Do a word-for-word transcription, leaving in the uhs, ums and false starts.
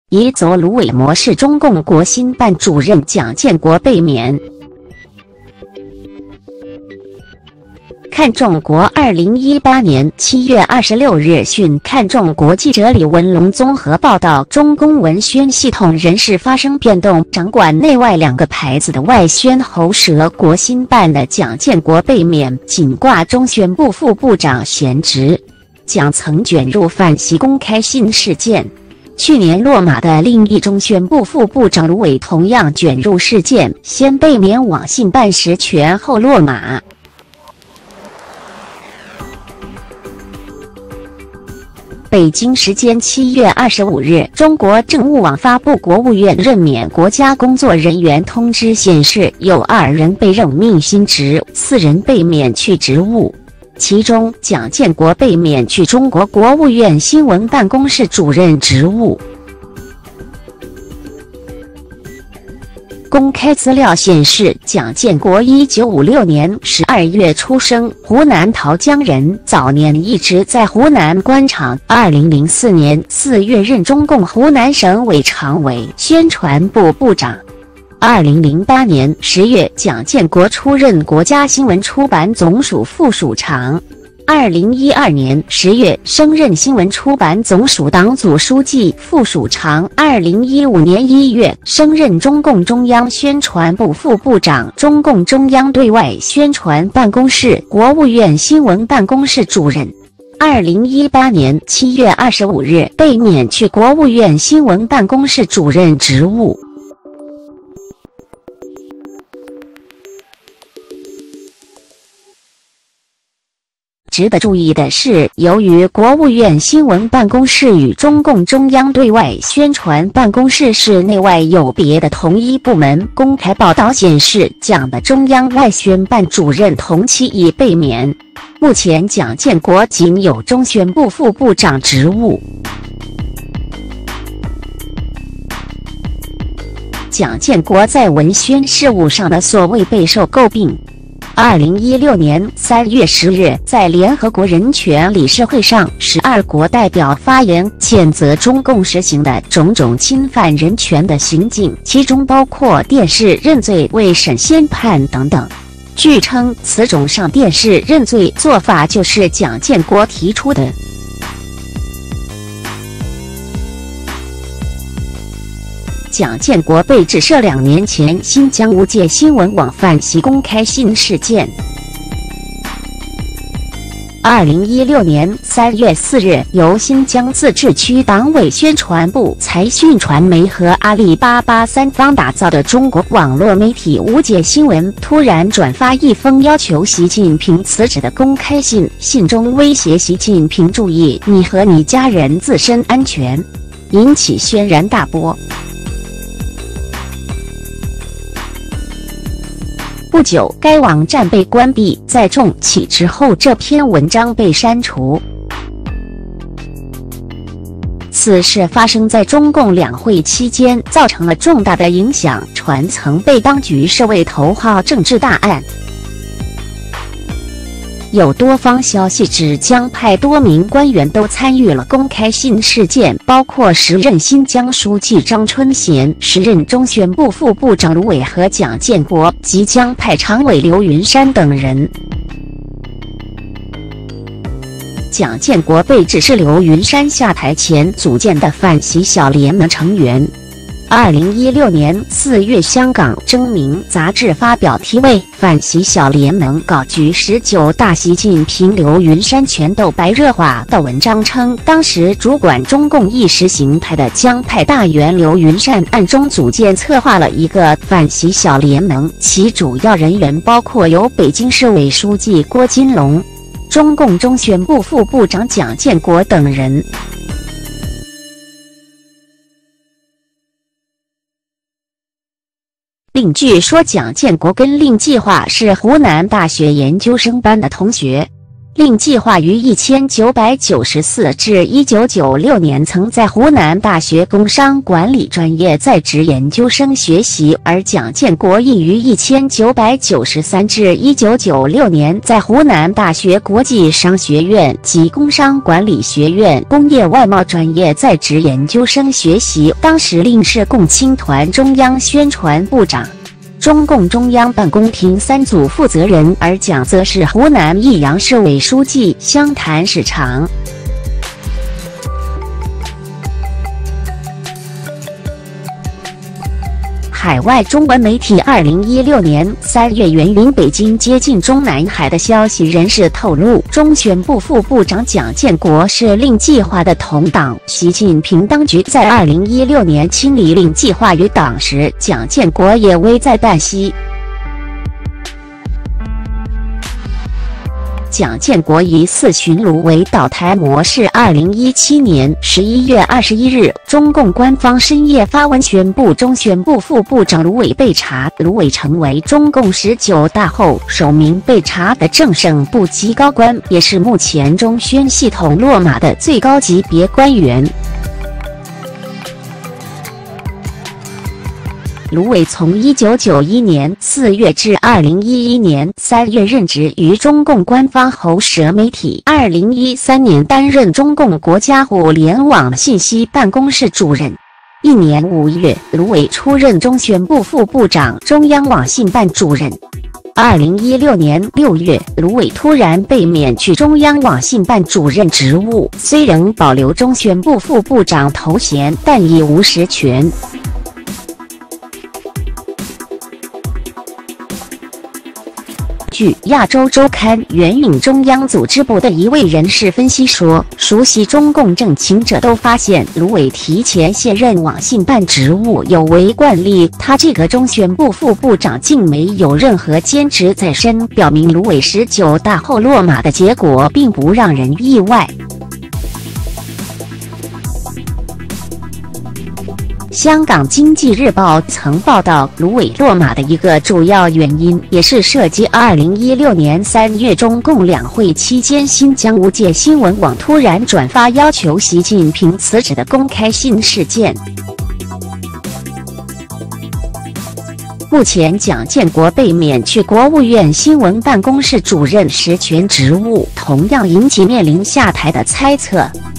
移走芦苇模式，中共国新办主任蒋建国被免。看中国二零一八年七月二十六日讯，看中国记者李文龙综合报道，中共文宣系统人事发生变动，掌管内外两个牌子的外宣喉舌国新办的蒋建国被免，仅挂中宣部副部长闲职。蒋曾卷入反习公开信事件。去年落马的另一中宣部副部长卢伟同样卷入事件，先被免网信办实权，后落马。北京时间七月二十五日，中国政务网发布国务院任免国家工作人员通知，显示有二人被任命新职，四人被免去职务。其中，蒋建国被免去中国国务院新闻办公室主任职务。公开资料显示，蒋建国一九五六年十二月出生，湖南桃江人，早年一直在湖南官场。二零零四年四月任中共湖南省委常委、宣传部部长。二零零八年十月，蒋建国出任国家新闻出版总署副署长。二零一二年十月，升任新闻出版总署党组书记、副署长。二零一五年一月，升任中共中央宣传部副部长、中共中央对外宣传办公室、国务院新闻办公室主任。二零一八年七月二十五日，被免去国务院新闻办公室主任职务。值得注意的是，由于国务院新闻办公室与中共中央对外宣传办公室是内外有别的同一部门，公开报道显示，蒋的中央外宣办主任同期已被免。目前，蒋建国仅有中宣部副部长职务。蒋建国在文宣事务上的所谓备受诟病。二零一六年三月十日，在联合国人权理事会上，十二国代表发言，谴责中共实行的种种侵犯人权的行径，其中包括电视认罪、未审先判等等。据称，此种上电视认罪做法就是蒋建国提出的。蒋建国被指涉两年前新疆无界新闻网反习公开信事件。二零一六年三月四日，由新疆自治区党委宣传部、财讯传媒和阿里巴巴三方打造的中国网络媒体无界新闻突然转发一封要求习近平辞职的公开信，信中威胁习近平注意你和你家人自身安全，引起轩然大波。不久，该网站被关闭，在重启之后，这篇文章被删除。此事发生在中共两会期间，造成了重大的影响，传曾被当局视为头号政治大案。有多方消息指，江派多名官员都参与了公开信事件，包括时任新疆书记张春贤、时任中宣部副部长卢伟和蒋建国及江派常委刘云山等人。蒋建国被指是刘云山下台前组建的反习小联盟成员。二零一六年四月，香港争鸣杂志发表题为《反习小联盟搞局十九大习近平刘云山拳斗白热化》的文章称，当时主管中共意识形态的江派大员刘云山暗中组建策划了一个反习小联盟，其主要人员包括由北京市委书记郭金龙、中共中宣部副部长蒋建国等人。另据说，蒋建国跟令计划是湖南大学研究生班的同学。 另计划于一千九百九十四至一九九六年曾在湖南大学工商管理专业在职研究生学习，而蒋建国亦于一千九百九十三至一九九六年在湖南大学国际商学院及工商管理学院工业外贸专业在职研究生学习，当时另是共青团中央宣传部长、中共中央办公厅三组负责人，而蒋则是湖南益阳市委书记、湘潭市长。海外中文媒体二零一六年三月援引北京接近中南海的消息人士透露，中宣部副部长蒋建国是令计划的同党。习近平当局在二零一六年清理令计划余党时，蒋建国也危在旦夕。蒋建国疑似寻芦苇倒台模式。二零一七年十一月二十一日，中共官方深夜发文宣布，中宣部副部长芦苇被查。芦苇成为中共十九大后首名被查的正省部级高官，也是目前中宣系统落马的最高级别官员。芦苇从一九九一年四月至二零一一年三月任职于中共官方喉舌媒体，二零一三年担任中共国家互联网信息办公室主任。一年五月，芦苇出任中宣部副部长、中央网信办主任。二零一六年六月，芦苇突然被免去中央网信办主任职务，虽仍保留中宣部副部长头衔，但已无实权。据《亚洲周刊》援引中央组织部的一位人士分析说，熟悉中共政情者都发现，芦苇提前卸任网信办职务有违惯例，他这个中宣部副部长竟没有任何兼职在身，表明芦苇十九大后落马的结果并不让人意外。香港经济日报曾报道，芦苇落马的一个主要原因，也是涉及二零一六年三月中共两会期间，新疆无界新闻网突然转发要求习近平辞职的公开信事件。目前，蒋建国被免去国务院新闻办公室主任实权职务，同样引起面临下台的猜测。